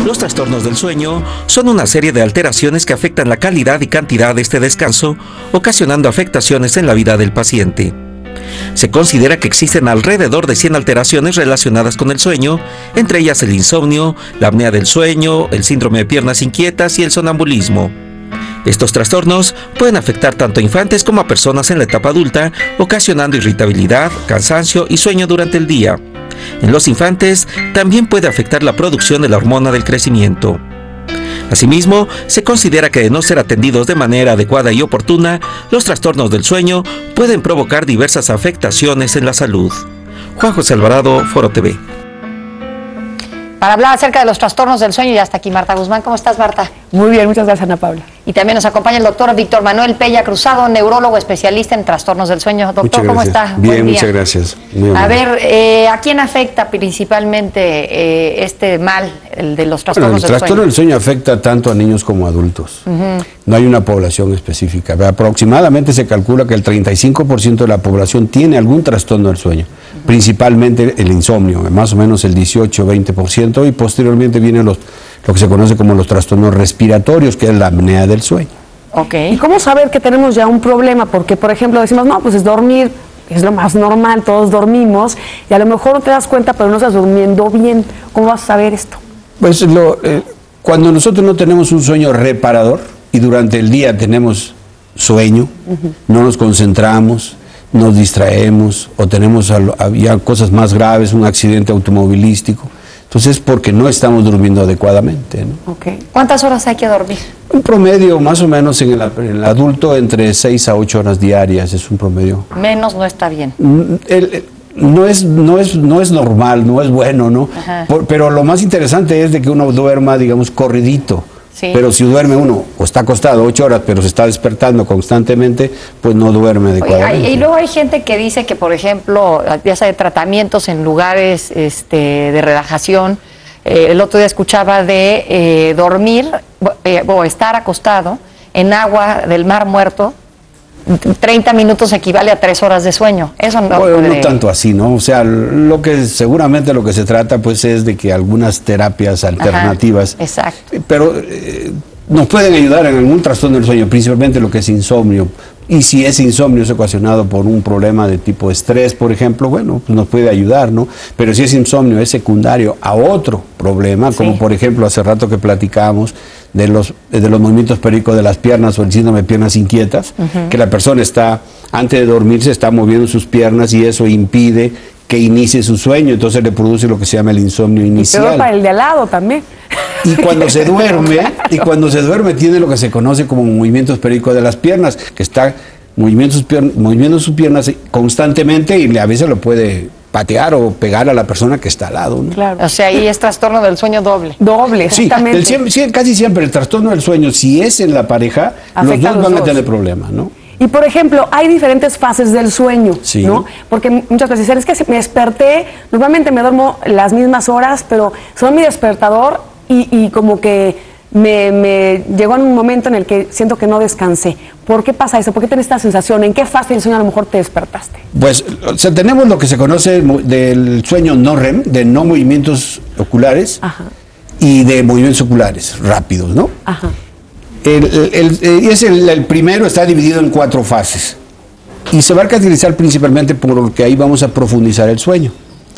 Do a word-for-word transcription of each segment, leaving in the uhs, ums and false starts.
Los trastornos del sueño son una serie de alteraciones que afectan la calidad y cantidad de este descanso, ocasionando afectaciones en la vida del paciente. Se considera que existen alrededor de cien alteraciones relacionadas con el sueño, entre ellas el insomnio, la apnea del sueño, el síndrome de piernas inquietas y el sonambulismo. Estos trastornos pueden afectar tanto a infantes como a personas en la etapa adulta, ocasionando irritabilidad, cansancio y sueño durante el día. En los infantes también puede afectar la producción de la hormona del crecimiento. Asimismo, se considera que de no ser atendidos de manera adecuada y oportuna, los trastornos del sueño pueden provocar diversas afectaciones en la salud. Juan José Alvarado, Foro T V. Para hablar acerca de los trastornos del sueño, ya está aquí Marta Guzmán. ¿Cómo estás, Marta? Muy bien, muchas gracias, Ana Paula. Y también nos acompaña el doctor Víctor Manuel Pella Cruzado, neurólogo especialista en trastornos del sueño. Doctor, ¿cómo está? Bien, muchas gracias. Muy a ver, eh, ¿a quién afecta principalmente eh, este mal, el de los trastornos bueno, el del trastorno sueño? del sueño afecta tanto a niños como a adultos. Uh-huh. No hay una población específica. Aproximadamente se calcula que el treinta y cinco por ciento de la población tiene algún trastorno del sueño, uh-huh. principalmente el insomnio, más o menos el dieciocho a veinte por ciento, y posteriormente vienen los, lo que se conoce como los trastornos respiratorios, que es la apnea del sueño. Okay. ¿Y cómo saber que tenemos ya un problema? Porque, por ejemplo, decimos, no, pues es dormir, es lo más normal, todos dormimos, y a lo mejor no te das cuenta, pero no estás durmiendo bien. ¿Cómo vas a saber esto? Pues lo, eh, cuando nosotros no tenemos un sueño reparador, y durante el día tenemos sueño, uh-huh. no nos concentramos, nos distraemos, o tenemos ya cosas más graves, un accidente automovilístico, entonces es porque no estamos durmiendo adecuadamente, ¿no? Okay. ¿Cuántas horas hay que dormir? Un promedio más o menos en el, en el adulto entre seis a ocho horas diarias, es un promedio. Menos no está bien. El, el, no, es, no, es, no es normal, no es bueno, ¿no? Por, pero lo más interesante es de que uno duerma, digamos, corridito. Sí. Pero si duerme uno o está acostado ocho horas, pero se está despertando constantemente, pues no duerme adecuadamente. Oye, y luego hay gente que dice que, por ejemplo, ya sea de tratamientos en lugares este, de relajación, eh, el otro día escuchaba de eh, dormir eh, o estar acostado en agua del Mar Muerto, treinta minutos equivale a tres horas de sueño. Eso no bueno, puede... no tanto así, ¿no? O sea, lo que seguramente lo que se trata pues es de que algunas terapias alternativas, ajá, exacto. pero eh, nos pueden ayudar en algún trastorno del sueño, principalmente lo que es insomnio. Y si ese insomnio es ocasionado por un problema de tipo estrés, por ejemplo, bueno, pues nos puede ayudar, ¿no? Pero si ese insomnio es secundario a otro problema, sí. como por ejemplo hace rato que platicábamos de los, de los movimientos periódicos de las piernas o el síndrome de piernas inquietas, uh-huh. que la persona está, antes de dormirse, está moviendo sus piernas y eso impide que inicie su sueño, entonces le produce lo que se llama el insomnio inicial. Y peor para el de al lado también. Y cuando se duerme, y cuando se duerme tiene lo que se conoce como movimientos periódicos de las piernas, que está moviendo sus piernas, moviendo sus piernas constantemente y a veces lo puede patear o pegar a la persona que está al lado, ¿no? Claro. O sea, ahí es trastorno del sueño doble. Doble, sí, exactamente. El, sí, casi siempre el trastorno del sueño, si es en la pareja, afecta los dos van dos. a tener problemas, ¿no? Y por ejemplo, hay diferentes fases del sueño, sí. ¿no? Porque muchas veces dicen, es que me desperté, normalmente me duermo las mismas horas, pero son mi despertador y, y como que me, me llegó en un momento en el que siento que no descansé. ¿Por qué pasa eso? ¿Por qué tienes esta sensación? ¿En qué fase del sueño a lo mejor te despertaste? Pues o sea, tenemos lo que se conoce del sueño no R E M, de no movimientos oculares, ajá. y de movimientos oculares rápidos, ¿no? Ajá. El, el, el, es el, el primero está dividido en cuatro fases y se va a caracterizar principalmente por lo que ahí vamos a profundizar el sueño.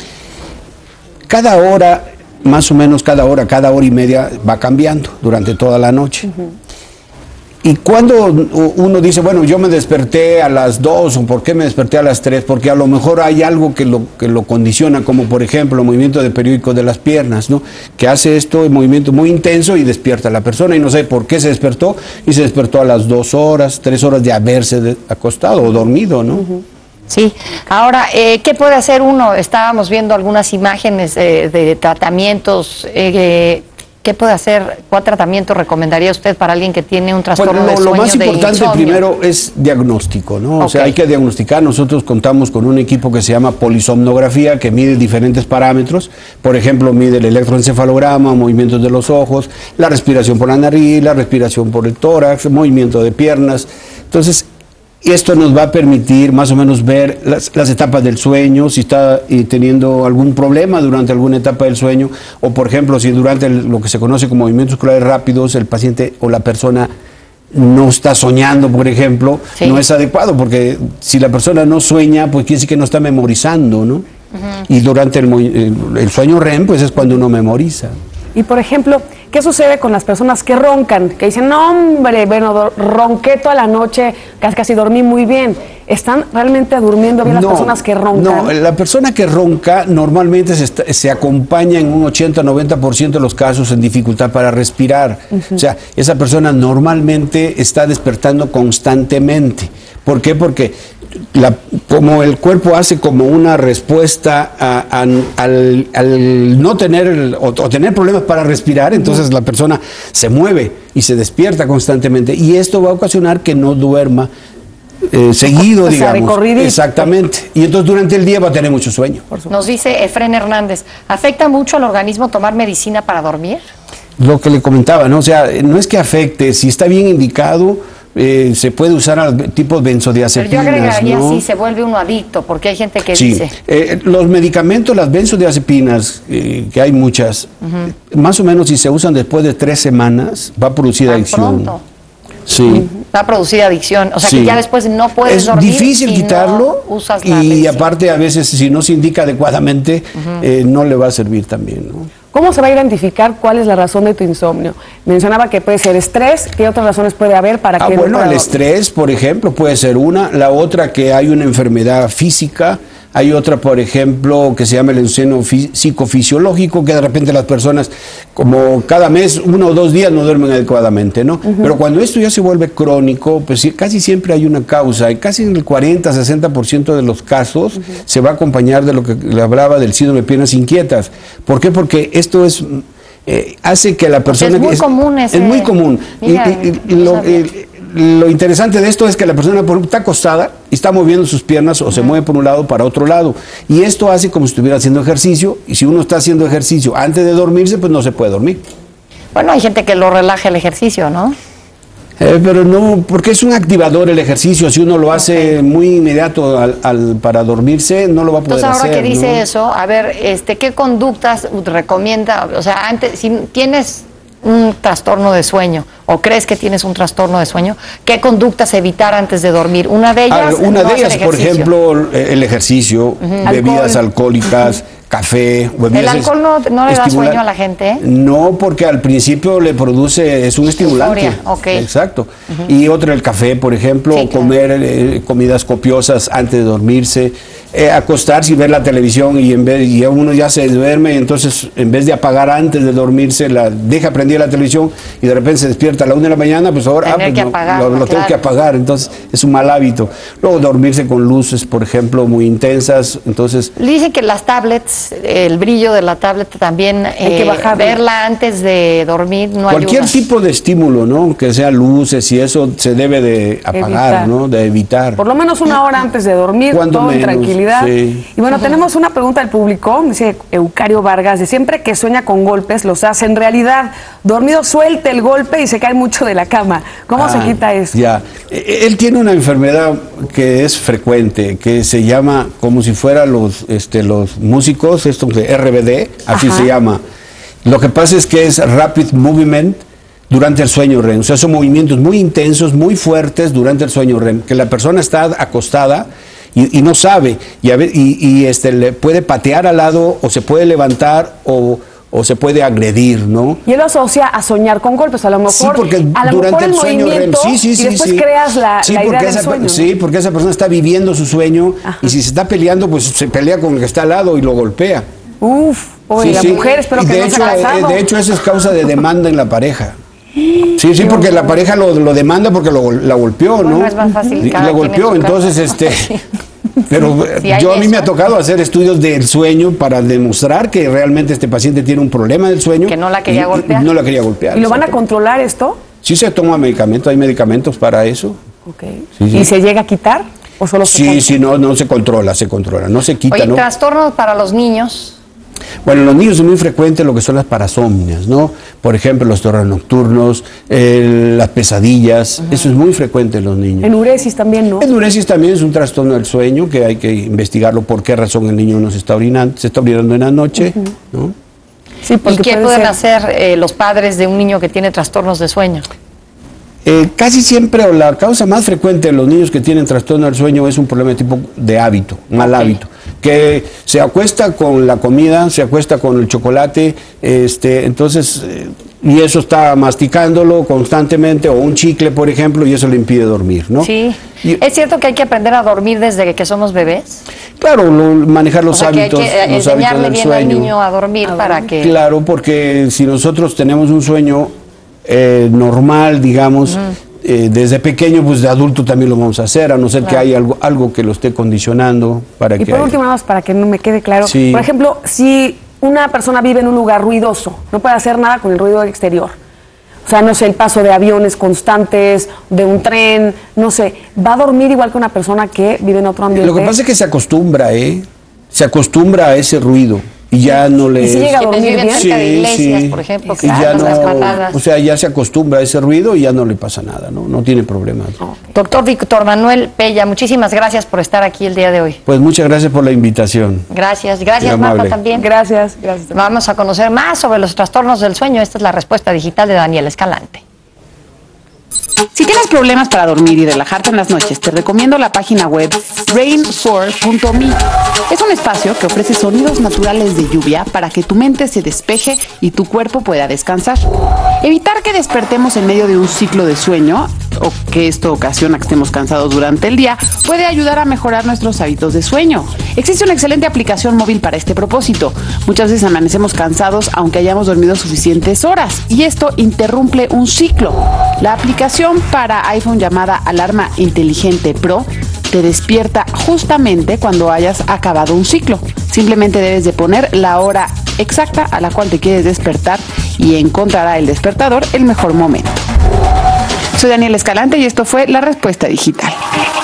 Cada hora, más o menos cada hora, cada hora y media va cambiando durante toda la noche. Uh-huh. Y cuando uno dice, bueno, yo me desperté a las dos, o ¿por qué me desperté a las tres? Porque a lo mejor hay algo que lo, que lo condiciona, como por ejemplo el movimiento de periódico de las piernas, ¿no? Que hace esto, un movimiento muy intenso y despierta a la persona y no sé por qué se despertó, y se despertó a las dos horas, tres horas de haberse de, acostado o dormido, ¿no? Uh-huh. Sí, ahora, eh, ¿qué puede hacer uno? Estábamos viendo algunas imágenes eh, de tratamientos, eh, ¿qué puede hacer? ¿Cuál tratamiento recomendaría usted para alguien que tiene un trastorno bueno, lo, de sueño? Lo más importante insomnio? primero es diagnóstico, ¿no? Okay. O sea, hay que diagnosticar. Nosotros contamos con un equipo que se llama polisomnografía, que mide diferentes parámetros. Por ejemplo, mide el electroencefalograma, movimientos de los ojos, la respiración por la nariz, la respiración por el tórax, movimiento de piernas. Entonces, Y esto nos va a permitir más o menos ver las, las etapas del sueño, si está eh, teniendo algún problema durante alguna etapa del sueño, o por ejemplo, si durante el, lo que se conoce como movimientos oculares rápidos, el paciente o la persona no está soñando, por ejemplo, sí. no es adecuado, porque si la persona no sueña, pues quiere decir que no está memorizando, ¿no? Uh-huh. Y durante el, el, el sueño R E M, pues es cuando uno memoriza. Y por ejemplo, ¿qué sucede con las personas que roncan? Que dicen, no hombre, bueno, ronqué toda la noche, casi, casi dormí muy bien. ¿Están realmente durmiendo bien las no, personas que roncan? No, la persona que ronca normalmente se, está, se acompaña en un ochenta a noventa por ciento de los casos en dificultad para respirar. Uh-huh. O sea, esa persona normalmente está despertando constantemente. ¿Por qué? Porque La, como el cuerpo hace como una respuesta a, a, al, al no tener el, o, o tener problemas para respirar, entonces uh-huh. la persona se mueve y se despierta constantemente, y esto va a ocasionar que no duerma eh, seguido, o sea, digamos. Exactamente. Y entonces durante el día va a tener mucho sueño. Nos dice Efren Hernández, ¿afecta mucho al organismo tomar medicina para dormir? Lo que le comentaba, ¿no? O sea, no es que afecte, si está bien indicado, Eh, se puede usar a tipos benzodiazepinas. Pero yo agregaría, ¿no? sí, se vuelve uno adicto, porque hay gente que sí. dice... Eh, los medicamentos, las benzodiazepinas, eh, que hay muchas, uh-huh. más o menos si se usan después de tres semanas, va a producir ¿Tan adicción. Pronto? Sí. Uh-huh. Va a producir adicción, o sea sí. que ya después no puedes es dormir. Es difícil quitarlo, no usas la y medicina. aparte a veces si no se indica adecuadamente, uh-huh. eh, no le va a servir también, ¿no? ¿Cómo se va a identificar cuál es la razón de tu insomnio? Mencionaba que puede ser estrés, ¿qué otras razones puede haber para ah, que bueno, no el estrés, por ejemplo, puede ser una. La otra, que hay una enfermedad física. Hay otra, por ejemplo, que se llama el insomnio psicofisiológico, que de repente las personas, como cada mes, uno o dos días no duermen adecuadamente, ¿no? Uh-huh. Pero cuando esto ya se vuelve crónico, pues casi siempre hay una causa, y casi en el cuarenta a sesenta por ciento de los casos uh-huh. se va a acompañar de lo que le hablaba del síndrome de piernas inquietas. ¿Por qué? Porque esto es... Eh, hace que la persona... Porque es muy es, común ese... Es muy común. Mira, y, y, y, lo, eh, lo interesante de esto es que la persona está acostada y está moviendo sus piernas o uh-huh. se mueve por un lado para otro lado. Y esto hace como si estuviera haciendo ejercicio, y si uno está haciendo ejercicio antes de dormirse, pues no se puede dormir. Bueno, hay gente que lo relaja el ejercicio, ¿no? Eh, pero no, porque es un activador el ejercicio. Si uno lo hace okay. muy inmediato al, al, para dormirse, no lo va a poder hacer. Entonces, ahora hacer, que dice ¿no? eso, a ver, este, ¿qué conductas recomienda? O sea, antes, si tienes un trastorno de sueño o crees que tienes un trastorno de sueño, ¿qué conductas evitar antes de dormir? Una de ellas, ah, una no de ellas, por ejemplo, el ejercicio, uh-huh. bebidas Alcohol. alcohólicas, café, bebidas. ¿El alcohol no, no le da sueño a la gente? No, porque al principio le produce, es un estimulante. Euforia, okay. Exacto. Uh-huh. Y otro, el café, por ejemplo, sí, comer claro. eh, comidas copiosas antes de dormirse, eh, acostarse y ver la televisión, y en vez y uno ya se duerme, y entonces en vez de apagar antes de dormirse, la deja prendida la televisión y de repente se despierta a la una de la mañana, pues ahora ah, pues que no, apagarlo, lo, lo claro. tengo que apagar, entonces es un mal hábito. Luego dormirse con luces, por ejemplo, muy intensas, entonces... Dicen que las tablets, el brillo de la tablet también, hay eh, que bajarla. Verla antes de dormir no Cualquier ayuda. tipo de estímulo, ¿no? Que sea luces y eso se debe de apagar, evitar. ¿no? De evitar. Por lo menos una hora antes de dormir, Cuando todo menos, en tranquilidad. Sí. Y bueno, uh-huh. tenemos una pregunta del público, dice Eucario Vargas, de siempre que sueña con golpes los hace en realidad. Dormido suelta el golpe y se cae mucho de la cama. ¿Cómo ah, se quita eso? Ya, él tiene una enfermedad que es frecuente, que se llama, como si fuera los, este, los músicos, esto de R B D, así Ajá. se llama. Lo que pasa es que es rapid movement durante el sueño R E M. O sea, son movimientos muy intensos, muy fuertes durante el sueño R E M, que la persona está acostada y, y no sabe, y, a ver, y, y este, le puede patear al lado, o se puede levantar, o... o se puede agredir, ¿no? Y él lo asocia a soñar con golpes, a lo mejor, sí, porque a lo durante mejor el, el sueño R E M, sí, sí, sí, y después sí. creas la, sí, la idea del esa, sueño, ¿no? Sí, porque esa persona está viviendo su sueño. Ajá. Y si se está peleando, pues se pelea con el que está al lado y lo golpea. Uf, oye, sí, la sí. mujer, espero y que de no hecho, se haya casado. De hecho, eso es causa de demanda en la pareja. Sí, sí, porque la pareja lo, lo demanda porque lo, la golpeó, bueno, ¿no? Es más fácil, y la golpeó, entonces, este... Pero sí, yo a mí eso. me ha tocado hacer estudios del sueño para demostrar que realmente este paciente tiene un problema del sueño. Que no la quería y, golpear. Y no la quería golpear. ¿Y lo van a controlar esto? Sí, se toma medicamentos, hay medicamentos para eso. Okay. Sí, sí. ¿Y se llega a quitar o solo se Sí, controla? sí, no, no se controla, se controla, no se quita. Oye, ¿no? trastornos para los niños. Bueno, en los niños es muy frecuente lo que son las parasomnias, ¿no? Por ejemplo, los terrores nocturnos, eh, las pesadillas, uh-huh. Eso es muy frecuente en los niños. Enuresis también, ¿no? Enuresis también es un trastorno del sueño que hay que investigarlo por qué razón el niño no se está orinando, se está orinando en la noche, uh-huh. ¿no? Sí, ¿y qué pueden ser... hacer eh, los padres de un niño que tiene trastornos de sueño? Eh, casi siempre, o la causa más frecuente de los niños que tienen trastorno del sueño es un problema de tipo de hábito, mal okay. hábito, que se acuesta con la comida, se acuesta con el chocolate, este, entonces, eh, y eso está masticándolo constantemente, o un chicle, por ejemplo, y eso le impide dormir, ¿no? Sí. Y, ¿es cierto que hay que aprender a dormir desde que somos bebés? Claro, lo, manejar los o sea, hábitos, que hay que los enseñarle hábitos del bien sueño. al niño a dormir a para dormir. que... Claro, porque si nosotros tenemos un sueño eh, normal, digamos, uh-huh. eh, desde pequeño, pues de adulto también lo vamos a hacer, a no ser claro. que haya algo, algo que lo esté condicionando. Para y que por haya... último, nada más para que no me quede claro, sí. Por ejemplo, si una persona vive en un lugar ruidoso, no puede hacer nada con el ruido exterior. O sea, no sé, el paso de aviones constantes, de un tren, no sé, va a dormir igual que una persona que vive en otro ambiente. Lo que pasa es que se acostumbra, ¿eh? Se acostumbra a ese ruido y ya sí. no le... ¿Y si llega a dormir bien? Sí, de iglesias, sí. por ejemplo, y ya no, las patadas. O sea, ya se acostumbra a ese ruido y ya no le pasa nada, ¿no? No tiene problemas. Oh. Doctor Víctor Manuel Pella, muchísimas gracias por estar aquí el día de hoy. Pues muchas gracias por la invitación. Gracias, gracias Marta también. Gracias, gracias. Vamos a conocer más sobre los trastornos del sueño. Esta es la respuesta digital de Daniel Escalante. Si tienes problemas para dormir y relajarte en las noches, te recomiendo la página web rain four punto me. Es un espacio que ofrece sonidos naturales de lluvia para que tu mente se despeje y tu cuerpo pueda descansar. Evitar que despertemos en medio de un ciclo de sueño o que esto ocasiona que estemos cansados durante el día puede ayudar a mejorar nuestros hábitos de sueño. Existe una excelente aplicación móvil para este propósito. Muchas veces amanecemos cansados aunque hayamos dormido suficientes horas y esto interrumpe un ciclo. La aplicación para iPhone llamada Alarma Inteligente Pro te despierta justamente cuando hayas acabado un ciclo. Simplemente debes de poner la hora exacta a la cual te quieres despertar y encontrará el despertador el mejor momento. Soy Daniel Escalante y esto fue La Respuesta Digital.